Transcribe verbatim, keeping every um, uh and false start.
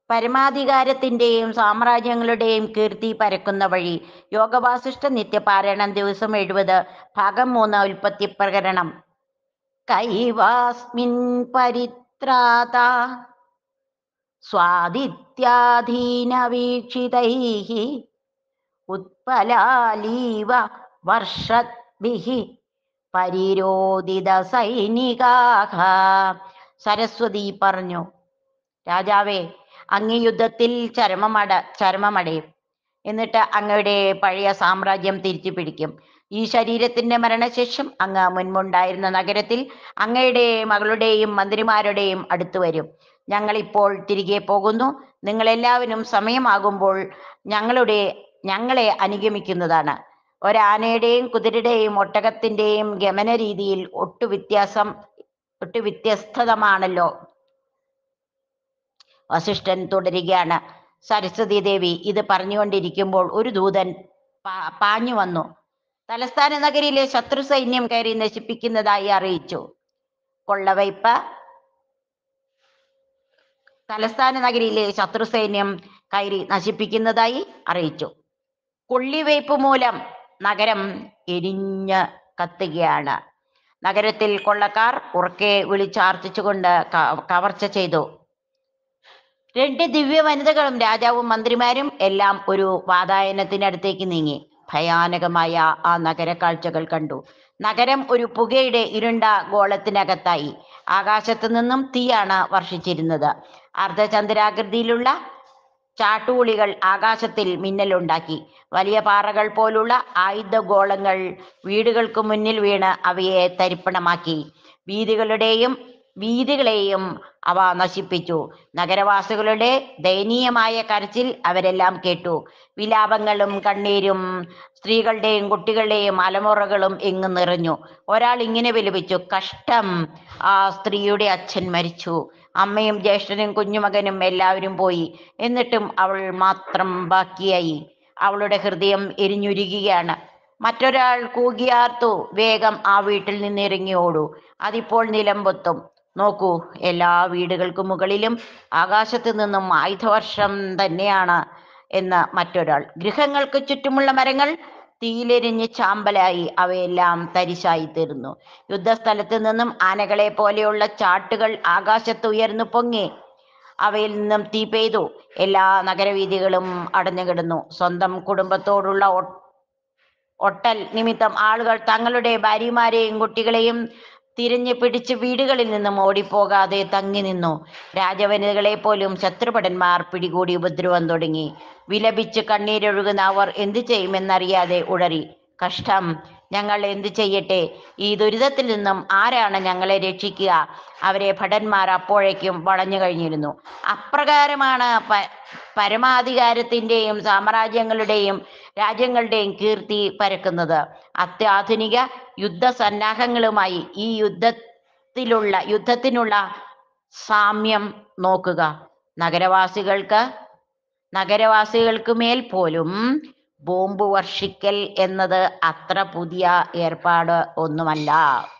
പരമാധികാരത്തിന്റെയും സാമ്രാജ്യങ്ങളുടെയും കീർത്തി പരക്കുന്ന വഴി. യോഗവാസിഷ്ഠ നിത്യപാരായണം ദിവസം എഴുപത്. ഭാഗം മൂന്ന്. ഉൽപ്പത്തി പ്രകരണം. കൈവാസ്മിൻ പരിത്രാത സ്വാദിത്യാധീന വീക്ഷിതൈഃ ഉത്പലാലീവ വർഷദ്ഭിഃ പരിരോധിത സൈനികാഃ. സരസ്വതി പറഞ്ഞു, രാജാവേ, അങ്ങ് യുദ്ധത്തിൽ ചരമമട ചരമമടയും. എന്നിട്ട് അങ്ങയുടെ പഴയ സാമ്രാജ്യം തിരിച്ചു പിടിക്കും. ഈ ശരീരത്തിന്റെ മരണശേഷം അങ്ങ് മുൻപുണ്ടായിരുന്ന നഗരത്തിൽ അങ്ങയുടെ മകളുടെയും മന്ത്രിമാരുടെയും അടുത്ത് വരും. ഞങ്ങളിപ്പോൾ തിരികെ പോകുന്നു. നിങ്ങളെല്ലാവരും സമയമാകുമ്പോൾ ഞങ്ങളുടെ ഞങ്ങളെ അനുഗമിക്കുന്നതാണ്. ഒരാനയുടെയും കുതിരയുടെയും ഒട്ടകത്തിന്റെയും ഗമന രീതിയിൽ ഒട്ടു വ്യത്യാസം ഒട്ടു വ്യത്യസ്തമാണല്ലോ. വസിഷ്ഠൻ തുടരുകയാണ്. സരസ്വതി ദേവി ഇത് പറഞ്ഞുകൊണ്ടിരിക്കുമ്പോൾ ഒരു ദൂതൻ പാഞ്ഞു വന്നു തലസ്ഥാന നഗരിയിലെ ശത്രു സൈന്യം കയറി നശിപ്പിക്കുന്നതായി അറിയിച്ചു. കൊള്ളവയ്പ തലസ്ഥാന നഗരിയിലെ ശത്രു സൈന്യം കയറി നശിപ്പിക്കുന്നതായി അറിയിച്ചു. കൊള്ളിവയ്പ് മൂലം നഗരം എരിഞ്ഞ് കത്തുകയാണ്. നഗരത്തിൽ കൊള്ളക്കാർ ഉറക്കെ വിളിച്ചാർത്തിച്ചുകൊണ്ട് കവർച്ച ചെയ്തു. രണ്ട് ദിവ്യ വനിതകളും രാജാവും മന്ത്രിമാരും എല്ലാം ഒരു വാതായനത്തിനടുത്തേക്ക് നീങ്ങി ഭയാനകമായ ആ നഗര കാഴ്ചകൾ കണ്ടു. നഗരം ഒരു പുകയുടെ ഇരുണ്ട ഗോളത്തിനകത്തായി. ആകാശത്തു നിന്നും തീയാണ് വർഷിച്ചിരുന്നത്. അർദ്ധചന്ദ്രാകൃതിയിലുള്ള ചാട്ടുകുളികൾ ആകാശത്തിൽ മിന്നലുണ്ടാക്കി. വലിയ പാറകൾ പോലുള്ള ആയുധഗോളങ്ങൾ വീടുകൾക്ക് മുന്നിൽ വീണ് അവയെ തരിപ്പണമാക്കി. വീതികളുടെയും വീതികളെയും അവ നശിപ്പിച്ചു. നഗരവാസികളുടെ ദയനീയമായ കരച്ചിൽ അവരെല്ലാം കേട്ടു. വിലാപങ്ങളും കണ്ണീരും സ്ത്രീകളുടെയും കുട്ടികളുടെയും അലമുറകളും എങ്ങും നിറഞ്ഞു. ഒരാൾ ഇങ്ങനെ വിലപിച്ചു, കഷ്ടം, ആ സ്ത്രീയുടെ അച്ഛൻ മരിച്ചു. അമ്മയും ജ്യേഷ്ഠനും കുഞ്ഞുമകനും എല്ലാവരും പോയി. എന്നിട്ടും അവൾ മാത്രം ബാക്കിയായി. അവളുടെ ഹൃദയം എരിഞ്ഞുരുകുകയാണ്. മറ്റൊരാൾ കൂകിയാർത്തു, വേഗം ആ വീട്ടിൽ നിന്ന് ഇറങ്ങി ഓടൂ, അതിപ്പോൾ നിലംപൊത്തും. നോക്കൂ, എല്ലാ വീടുകൾക്കും മുകളിലും ആകാശത്ത് നിന്നും ആയുധവർഷം തന്നെയാണ് എന്ന് മറ്റൊരാൾ. ഗൃഹങ്ങൾക്ക് ചുറ്റുമുള്ള മരങ്ങൾ തീയിലെരിഞ്ഞ് ചാമ്പലായി. അവയെല്ലാം തരിശായി തീർന്നു. യുദ്ധസ്ഥലത്ത് നിന്നും ആനകളെ പോലെയുള്ള ചാട്ടുകൾ ആകാശത്ത് ഉയർന്നു പൊങ്ങി. അവയിൽ നിന്നും തീ പെയ്തു. എല്ലാ നഗരവീഥികളും അടഞ്ഞുകിടന്നു. സ്വന്തം കുടുംബത്തോടുള്ള ഒട്ടൽ നിമിത്തം ആളുകൾ തങ്ങളുടെ ഭാര്യമാരെയും കുട്ടികളെയും തിരഞ്ഞു പിടിച്ച് വീടുകളിൽ നിന്നും ഓടിപ്പോകാതെ തങ്ങി നിന്നു. രാജവനിതകളെ പോലും ശത്രുഭടന്മാർ പിടികൂടി ഉപദ്രവം തുടങ്ങി. വിലപിച്ച് കണ്ണീരൊഴുകുന്ന അവർ എന്തു ചെയ്യുമെന്നറിയാതെ ഉഴറി, കഷ്ടം, ഞങ്ങൾ എന്തു ചെയ്യട്ടെ? ഈ ദുരിതത്തിൽ നിന്നും ആരാണ് ഞങ്ങളെ രക്ഷിക്കുക? അവരെ ഭടന്മാർ അപ്പോഴേക്കും വളഞ്ഞു കഴിഞ്ഞിരുന്നു. അപ്രകാരമാണ് പ പരമാധികാരത്തിന്റെയും സാമ്രാജ്യങ്ങളുടെയും രാജ്യങ്ങളുടെയും കീർത്തി പരക്കുന്നത്. അത്യാധുനിക യുദ്ധസന്നാഹങ്ങളുമായി ഈ യുദ്ധത്തിലുള്ള യുദ്ധത്തിനുള്ള സാമ്യം നോക്കുക. നഗരവാസികൾക്ക് നഗരവാസികൾക്ക് മേൽ പോലും ബോംബ് വർഷിക്കൽ എന്നത് അത്ര പുതിയ ഏർപ്പാട് ഒന്നുമല്ല.